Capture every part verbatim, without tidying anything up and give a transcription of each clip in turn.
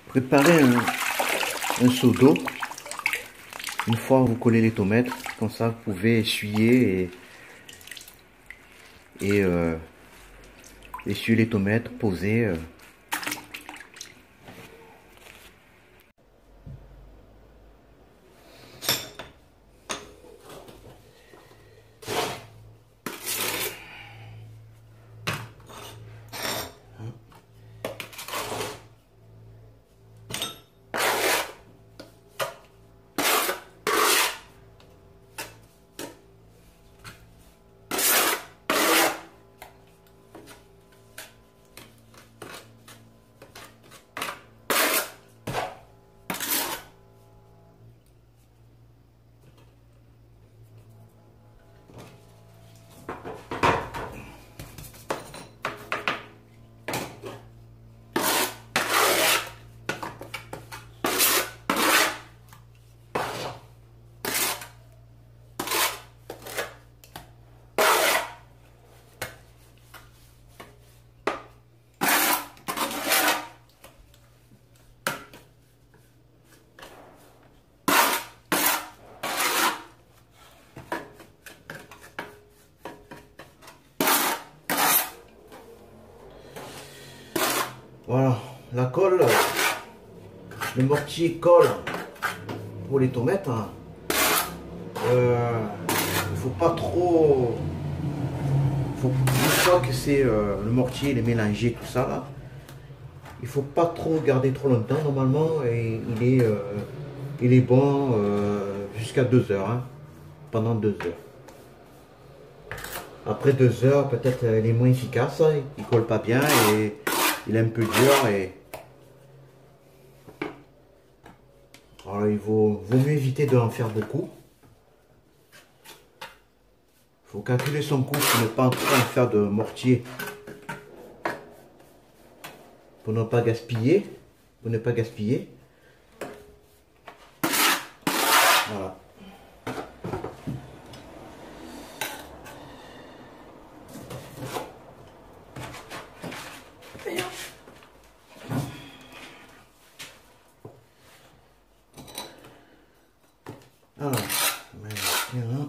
Préparez un, un seau d'eau. Une fois vous collez les tomates, comme ça vous pouvez essuyer et, et euh, essuyer les tomates, poser. Euh. Voilà, la colle, le mortier colle pour les tomates. Hein. Euh, il faut pas trop, faut, une fois que c'est euh, le mortier, il est mélangé, tout ça là, il faut pas trop garder trop longtemps normalement et il est, euh, il est bon euh, jusqu'à deux heures, hein, pendant deux heures. Après deux heures, peut-être il est moins efficace, hein, il colle pas bien et il est un peu dur et alors il vaut, vaut mieux éviter d'en faire beaucoup. Il faut calculer son coût pour ne pas en faire de mortier, pour ne pas gaspiller, pour ne pas gaspiller. Voilà. Alors, voilà.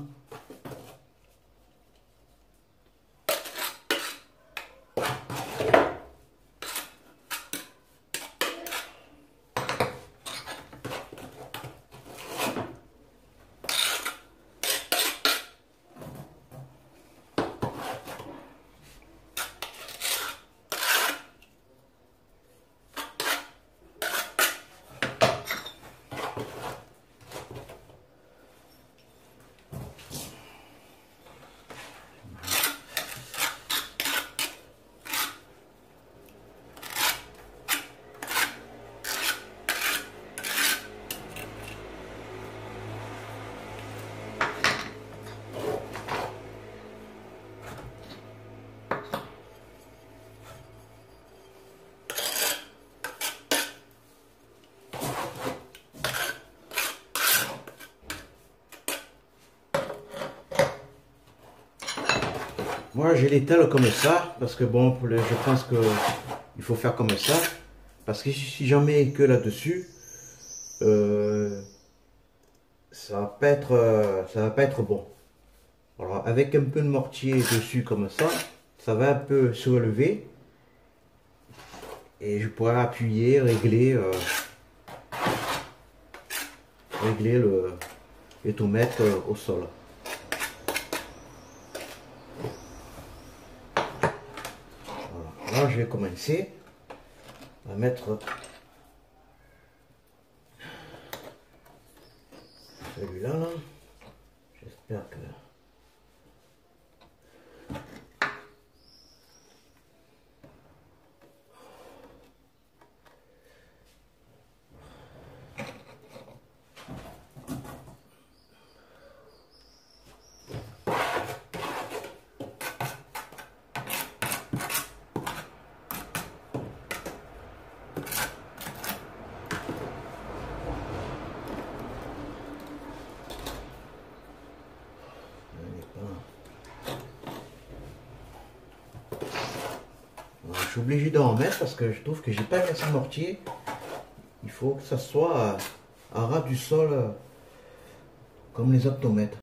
Moi j'ai l'étale comme ça parce que bon, pour le, je pense que il faut faire comme ça parce que si j'en mets que là-dessus, euh, ça va pas être, euh, ça va pas être bon. Alors avec un peu de mortier dessus comme ça, ça va un peu se relever et je pourrais appuyer, régler, euh, régler le, les tomates euh, au sol. Voilà. Là je vais commencer à mettre celui-là là. J'espère que je suis obligé d'en mettre parce que je trouve que j'ai pas assez de mortier Il faut que ça soit à ras du sol, comme les aptomètres.